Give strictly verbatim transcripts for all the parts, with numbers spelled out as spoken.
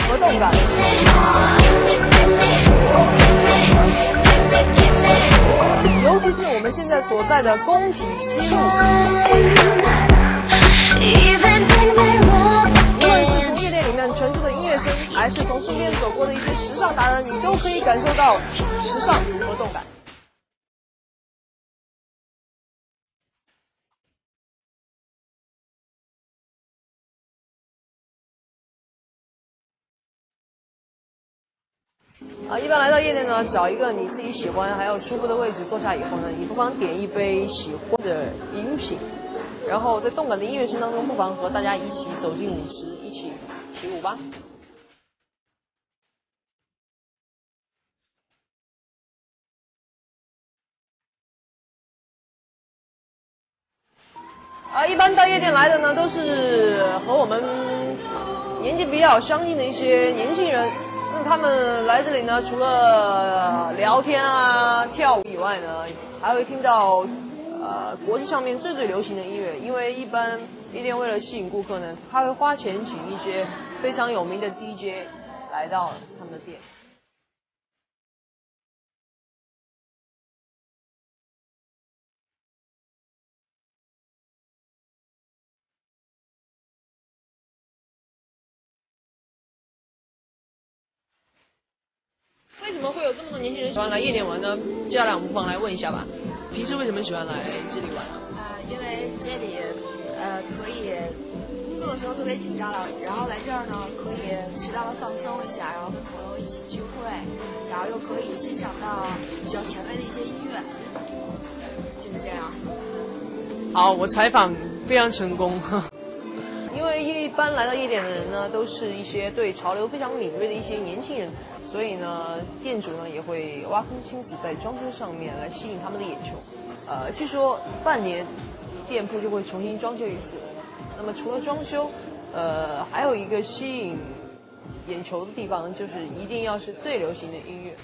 和动感。尤其是我们现在所在的工体西路，无论是从夜店里面传出的音乐声，还是从身边走过的一些时尚达人，你都可以感受到时尚和动感。啊，一般来到夜店呢，找一个你自己喜欢还有舒服的位置坐下以后呢，你不妨点一杯喜欢的饮品，然后在动感的音乐声当中，不妨和大家一起走进舞池，一起起舞吧。啊，一般到夜店来的呢，都是和我们年纪比较相近的一些年轻人。那他们来这里呢，除了聊天啊、跳舞以外呢，还会听到呃国际上面最最流行的音乐。因为一般夜店为了吸引顾客呢，他会花钱请一些非常有名的 D J 来到他们的店。为什么会有这么多年轻人喜欢来夜店玩呢？接下来我们不妨来问一下吧。平时为什么喜欢来这里玩呢？ 啊、呃，因为这里呃可以工作的时候特别紧张了，然后来这儿呢可以适当的放松一下，然后跟朋友一起聚会，然后又可以欣赏到比较前卫的一些音乐，就是这样。 好，我采访非常成功。因为一般来到夜店的人呢，都是一些对潮流非常敏锐的一些年轻人，所以呢，店主呢也会挖空心思在装修上面来吸引他们的眼球。呃，据说半年店铺就会重新装修一次。那么除了装修，呃，还有一个吸引眼球的地方，就是一定要是最流行的音乐。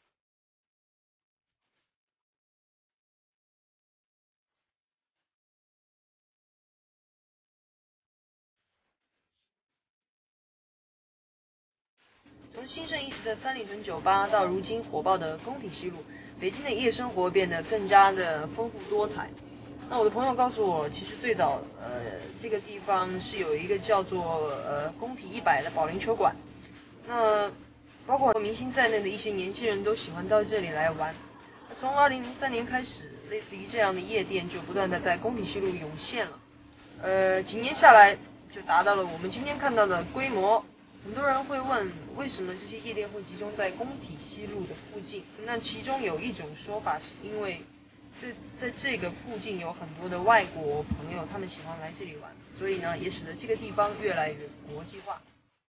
从兴盛一时的三里屯酒吧到如今火爆的工体西路，北京的夜生活变得更加的丰富多彩。那我的朋友告诉我，其实最早呃这个地方是有一个叫做呃工体一百的保龄球馆，那包括明星在内的一些年轻人都喜欢到这里来玩。从二零零三年开始，类似于这样的夜店就不断的在工体西路涌现了，呃几年下来就达到了我们今天看到的规模。很多人会问，为什么这些夜店会集中在工体西路的附近？那其中有一种说法是因为这在这个附近有很多的外国朋友，他们喜欢来这里玩，所以呢，也使得这个地方越来越国际化。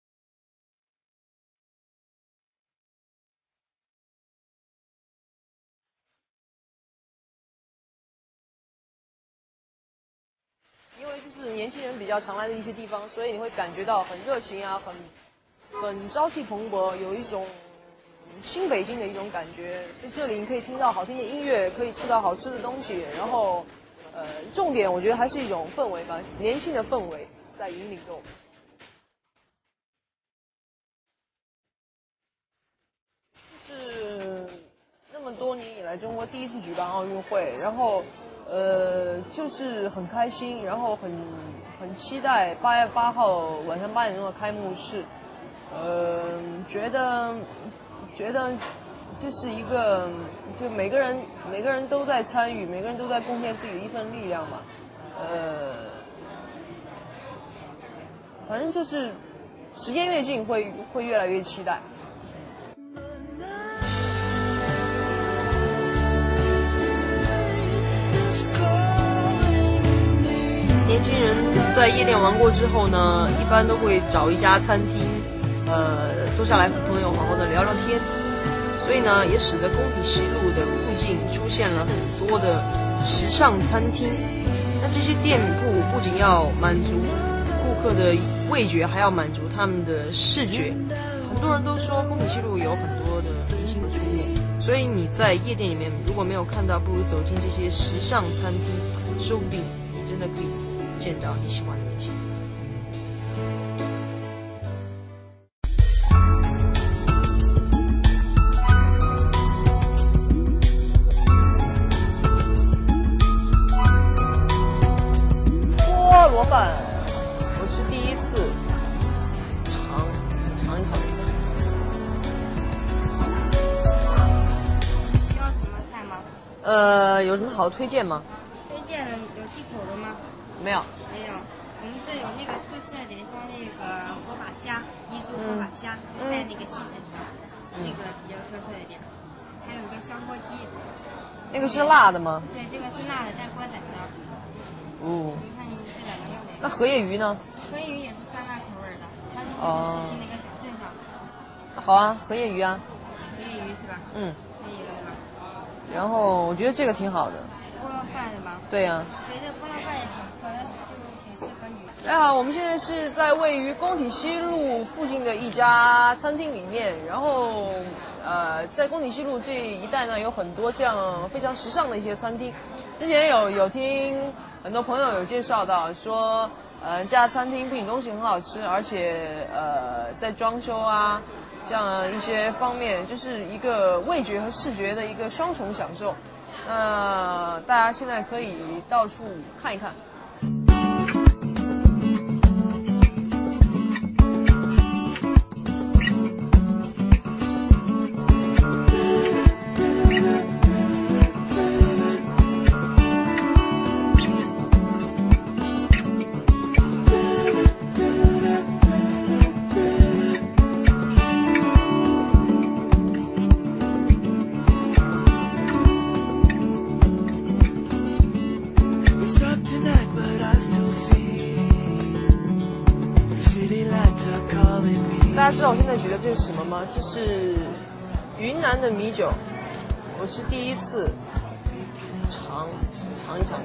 因为这是年轻人比较常来的一些地方，所以你会感觉到很热情啊，很很朝气蓬勃，有一种新北京的一种感觉。在这里你可以听到好听的音乐，可以吃到好吃的东西，然后呃，重点我觉得还是一种氛围吧，年轻的氛围在引领着我们。是那么多年以来中国第一次举办奥运会，然后呃就是很开心，然后很很期待八月八号晚上八点钟的开幕式，呃觉得觉得这是一个就每个人每个人都在参与，每个人都在贡献自己的一份力量嘛，呃反正就是时间越近会会越来越期待。年轻人在夜店玩过之后呢，一般都会找一家餐厅，呃，坐下来和朋友好好的聊聊天。所以呢，也使得工体西路的附近出现了很多的时尚餐厅。那这些店铺不仅要满足顾客的味觉，还要满足他们的视觉。很多人都说工体西路有很多的明星出没，所以你在夜店里面如果没有看到，不如走进这些时尚餐厅，说不定你真的可以见到你喜欢的明星。 呃，有什么好的推荐吗？ 推荐有忌口的吗？ 没有。 没有，我们这有那个特色的，像那个火把虾，彝族火把虾， 嗯、 带那个锡纸的，嗯、那个比较特色一点。还有一个香锅鸡。 那个是辣的吗？ 对，这个是辣的，带锅仔的。 哦。 你看你这两个要哪个？ 那荷叶鱼呢？ 荷叶鱼也是酸辣口味的，它是实际那个小镇上。 好啊，荷叶鱼啊。 荷叶鱼是吧？ 嗯。 可以了是吧？ 然后我觉得这个挺好的。 菠萝饭是吧？ 对呀、啊。 对，这菠萝饭也挺不错，但是就挺适合女。 大家好，我们现在是在位于工体西路附近的一家餐厅里面，然后呃，在工体西路这一带呢，有很多这样非常时尚的一些餐厅。之前有有听很多朋友有介绍到说，呃，这家餐厅不仅东西很好吃，而且呃，在装修啊这样一些方面，就是一个味觉和视觉的一个双重享受。那、呃、大家现在可以到处看一看。大家知道我现在举的这是什么吗？这是云南的米酒，我是第一次尝尝一尝。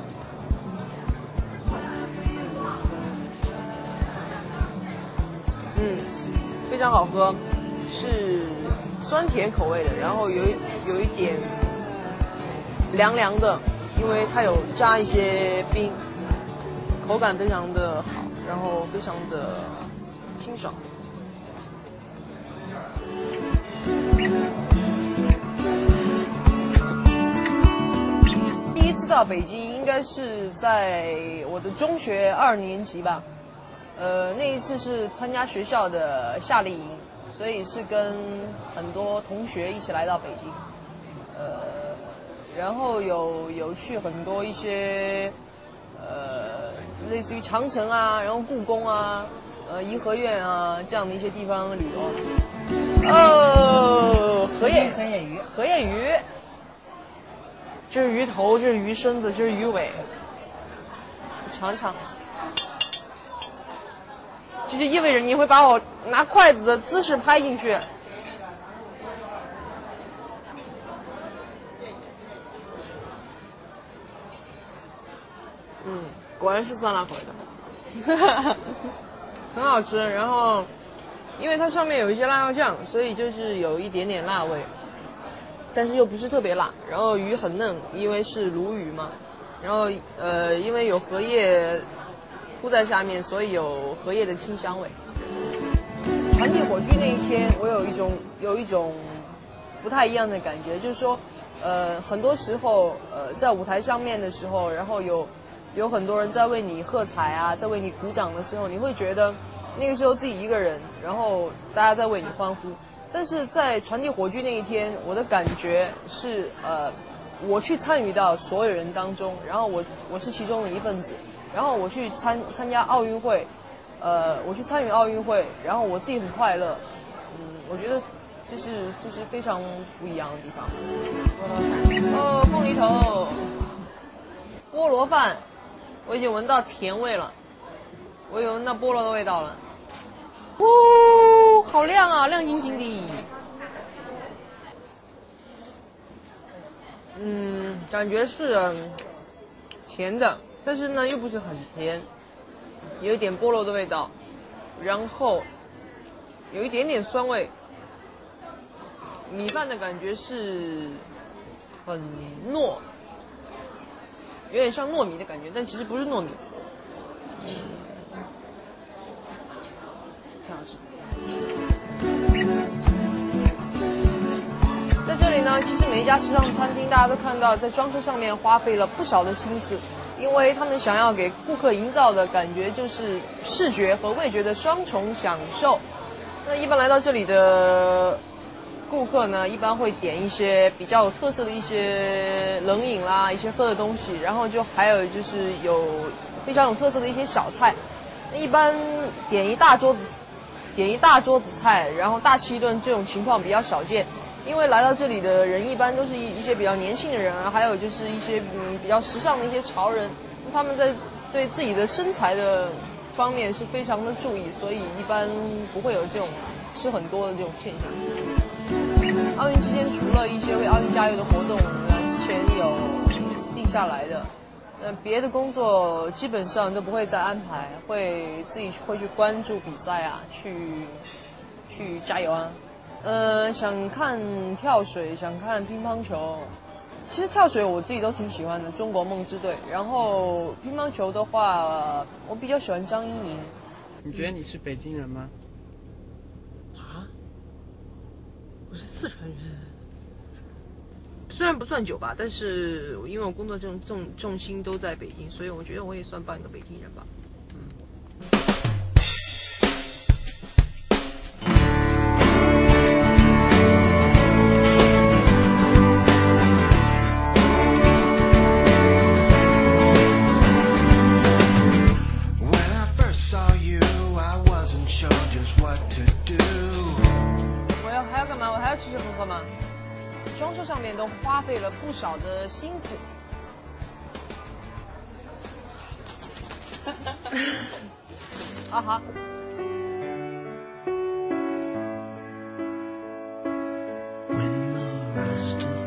嗯，非常好喝，是酸甜口味的，然后有一有一点凉凉的，因为它有加一些冰，口感非常的好，然后非常的清爽。第一次到北京应该是在我的中学二年级吧，呃，那一次是参加学校的夏令营，所以是跟很多同学一起来到北京，呃，然后有有去很多一些呃类似于长城啊，然后故宫啊，呃颐和园啊这样的一些地方旅游。哦，荷叶荷叶鱼， 荷叶鱼，这是鱼头，这是鱼身子，这是鱼尾，尝尝。这就意味着你会把我拿筷子的姿势拍进去。嗯，果然是酸辣口味的，很好吃。然后，因为它上面有一些辣椒酱，所以就是有一点点辣味，但是又不是特别辣。然后鱼很嫩，因为是鲈鱼嘛。然后呃，因为有荷叶铺在下面，所以有荷叶的清香味。传递火炬那一天，我有一种有一种不太一样的感觉，就是说，呃，很多时候，呃，在舞台上面的时候，然后有有很多人在为你喝彩啊，在为你鼓掌的时候，你会觉得那个时候自己一个人，然后大家在为你欢呼。但是在传递火炬那一天，我的感觉是，呃，我去参与到所有人当中，然后我我是其中的一份子，然后我去参参加奥运会。呃，我去参与奥运会，然后我自己很快乐，嗯，我觉得这是这是非常不一样的地方。哦，凤梨头，菠萝饭，我已经闻到甜味了，我有闻到菠萝的味道了。哦，好亮啊，亮晶晶的。嗯，感觉是甜的，但是呢又不是很甜。有一点菠萝的味道，然后有一点点酸味。米饭的感觉是很糯，有点像糯米的感觉，但其实不是糯米。嗯，挺好吃。在这里呢，其实每一家时尚餐厅，大家都看到在装修上面花费了不少的心思。因为他们想要给顾客营造的感觉就是视觉和味觉的双重享受。那一般来到这里的顾客呢，一般会点一些比较有特色的一些冷饮啦，一些喝的东西，然后就还有就是有非常有特色的一些小菜。一般点一大桌子，点一大桌子菜，然后大吃一顿，这种情况比较少见。因为来到这里的人一般都是一一些比较年轻的人啊，还有就是一些嗯比较时尚的一些潮人，他们在对自己的身材的方面是非常的注意，所以一般不会有这种吃很多的这种现象。奥运期间除了一些为奥运加油的活动，呃，之前有定下来的。呃，别的工作基本上都不会再安排，会自己会去关注比赛啊，去去加油啊。呃，想看跳水，想看乒乓球。其实跳水我自己都挺喜欢的，中国梦之队。然后乒乓球的话，我比较喜欢张怡宁。 你觉得你是北京人吗？ 啊？我是四川人。虽然不算久吧，但是因为我工作重重重心都在北京，所以我觉得我也算半个北京人吧。我要还要干嘛？我还要吃吃喝喝吗？装修上面都花费了不少的心思。啊哈。When the rest of